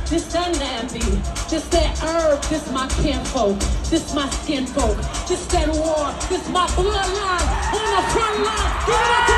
This that nappy, this that herb, this my kinfolk, this my skin folk, this that war, this my bloodline on the front line. Give it up to